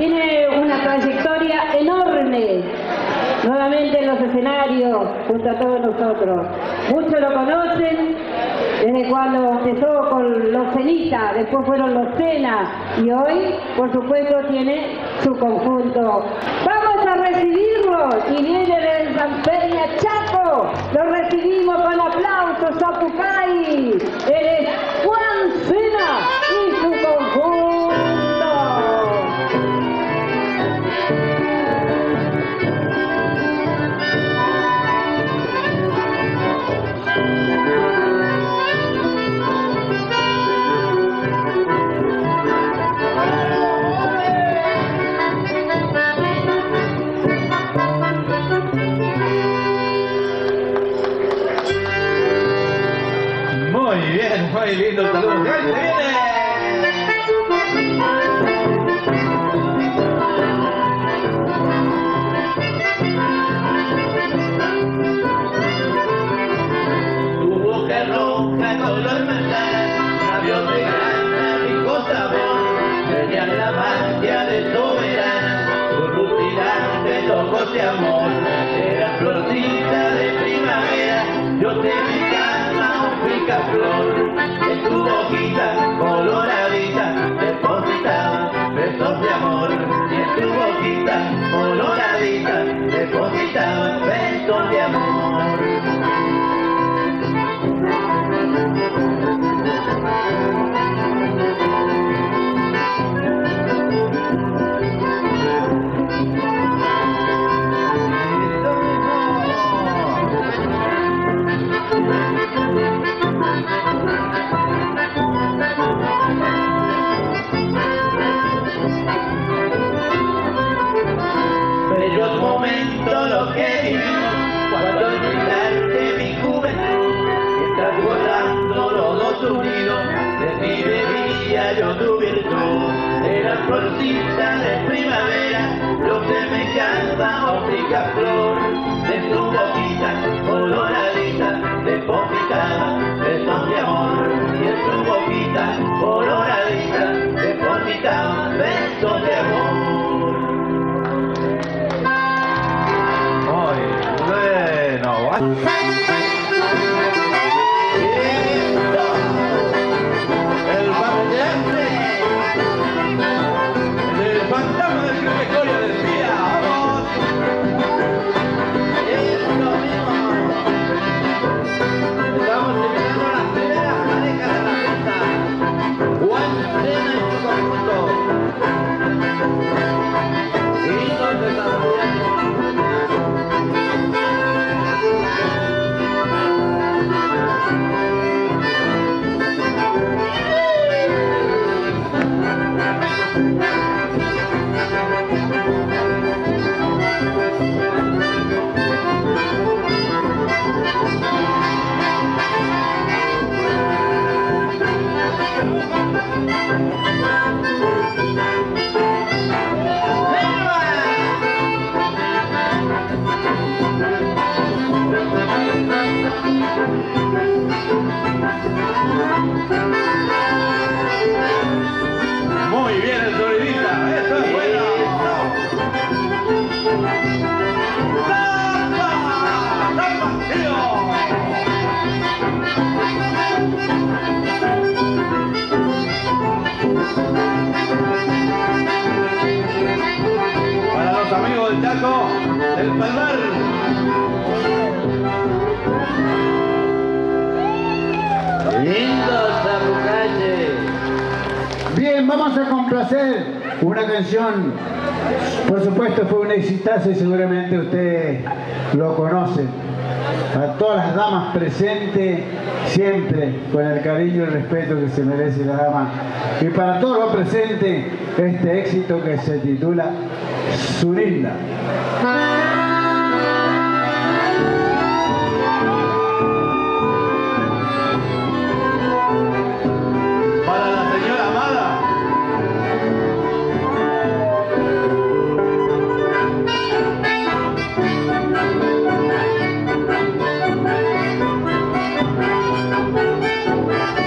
tiene una trayectoria enorme, nuevamente en los escenarios, junto a todos nosotros. Muchos lo conocen desde cuando empezó con los Cenita, después fueron los Cena y hoy, por supuesto, tiene su conjunto. Vamos a recibirlo y viene desde San Peña Chaco. Lo recibimos con aplausos, Zapucay. Él es Juan Cena y su conjunto. Muy lindo el saludo. ¡Ahí se viene! Tu boca roja, color manzana, labios de grana, rico sabor, tenían la magia de soberana, tu rutilante ojos de amor, era florcita de primavera, yo te picaba pica flor, en tu boquita coloradita depositaba besos de amor, y en tu boquita coloradita depositaba besos de amor. Bellos momentos los que vivimos cuando al brindarte mi juventud estás gozando los dos unidos, de ti bebía yo tu virtud, eras florcita de primavera, lo que me canta óptica flor, de tu boquita coloradita depositaba besos de amor, y en tu boquita coloradita depositaba besos de amor. El barriante, el fantasma del Gregorio decía, ¡vamos! Eso mismo. Estamos terminando las primeras parejas de la fiesta. Juan Cena y su conjunto. Gritos de San Muy bien el sonidista, eso es bueno. ¡Zapa! ¡Zapa, tío! Para los amigos del Chaco, del Palmar. lindo Zapucaye. Bien, vamos a complacer una canción, por supuesto fue un exitazo y seguramente ustedes lo conocen. A todas las damas presentes, siempre con el cariño y el respeto que se merece la dama. Y para todos los presentes, este éxito que se titula Zulinda. Para la señora amada.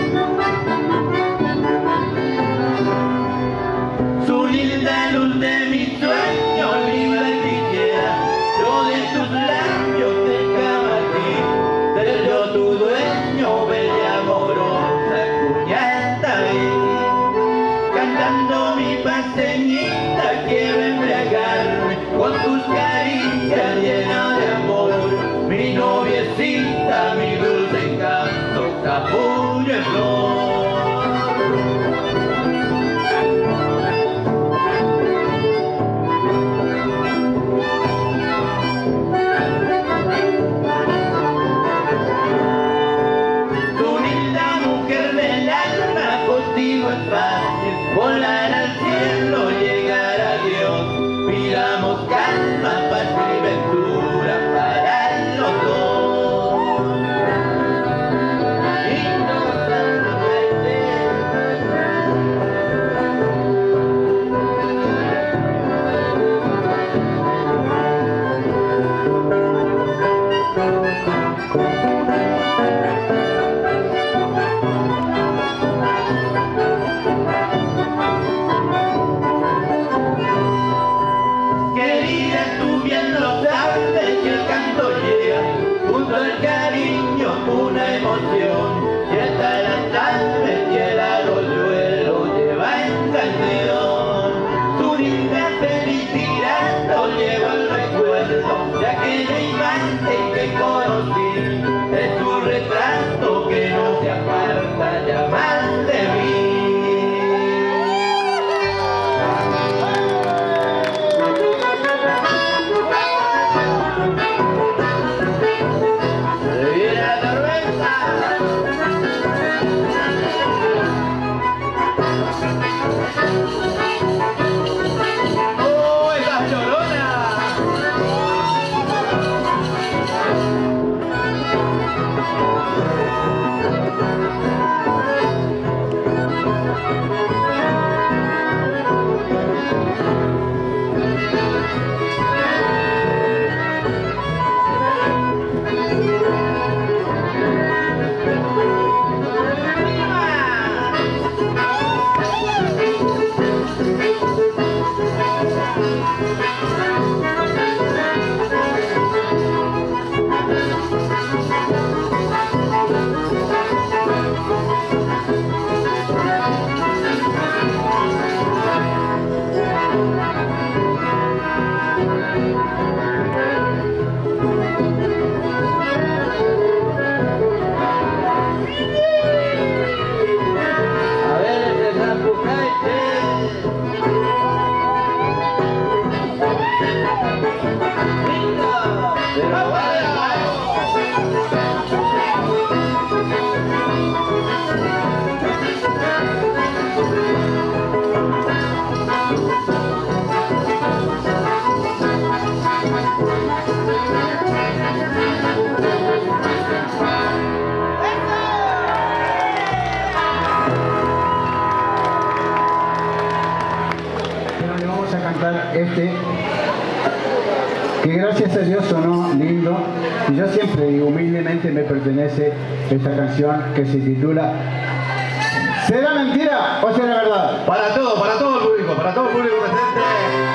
Su linda luz de niñita, quiero embriagarme con tus caricias llenas de amor. Mi noviecita, mi dulce encanto, capullo en flor. Volar al cielo, llegar a Dios, pidamos calma, paz y ventura para los dos. Y nos una emoción, y hasta las tardes y el arroyuelo lleva en canción. Tu linda felicidad lo lleva al recuerdo de aquella imagen que conocí. Es tu retrato que no se aparta ya más de mí. Que gracias a Dios sonó lindo, y yo siempre digo, humildemente me pertenece esta canción que se titula ¿Será mentira o será verdad? Para todo el público, para todo el público presente.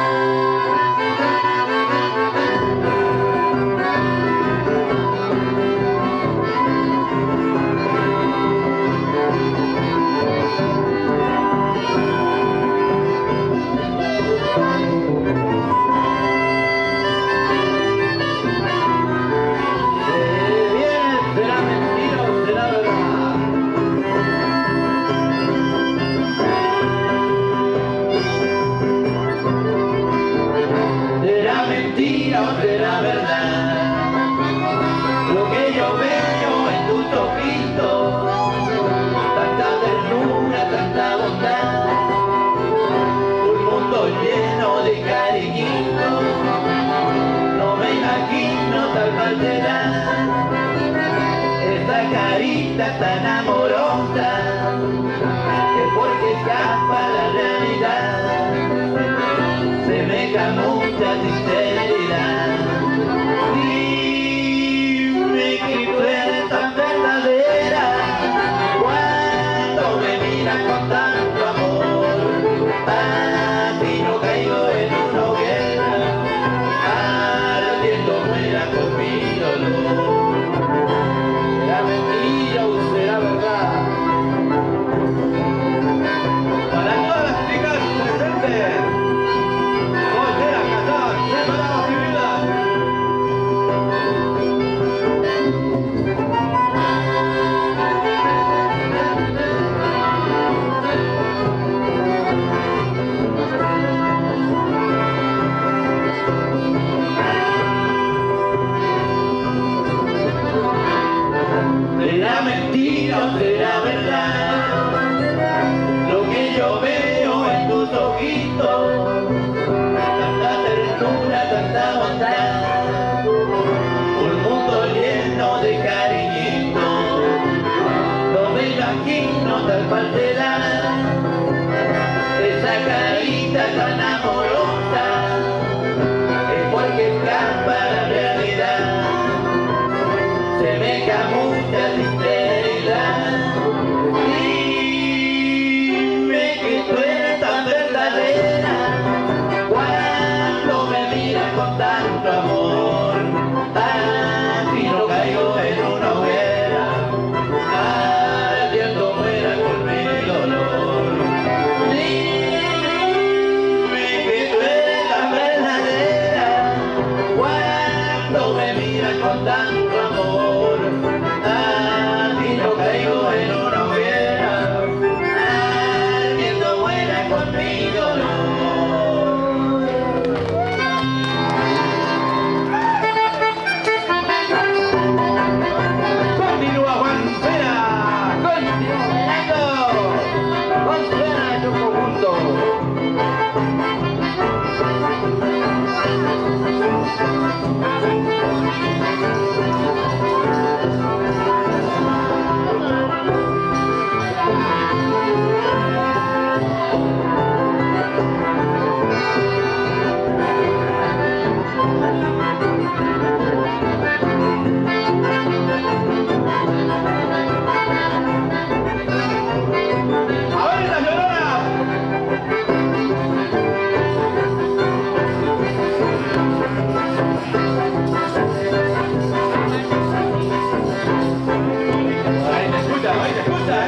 La verdad, lo que yo veo en tus ojitos, tanta ternura, tanta bondad, un mundo lleno de cariñitos, no me imagino tal falsedad, esa carita tan amorosa, que porque escapa la realidad, se me camufla sinceridad. Dime que tú eres tan verdadera cuando me miras con tanto amor. Así no caigo en una hoguera, ardiendo muera con mi dolor. ¿Será mentira o será verdad? Para todas las chicas presentes. no será verdad lo que yo veo en tus ojitos, tanta ternura, tanta bondad, un mundo lleno de cariñitos, no me imagino tal cual será esa carita tan amorosa, es porque escapa la realidad, se me camufla sinceridad. Dime que tú eres tan verdadera cuando me miras con tanto amor. Así no caigo en una hoguera, ardiendo muera con mi dolor. Dime que tú eres tan verdadera cuando me miras con tanto amor. Así no caigo en una hoguera, ardiendo muera con mi dolor. Continúa Juan Cera, continúa bailando, Juan Cera en su conjunto. ¡A ver la Llorona! Ahí te escucha, ahí te escucha,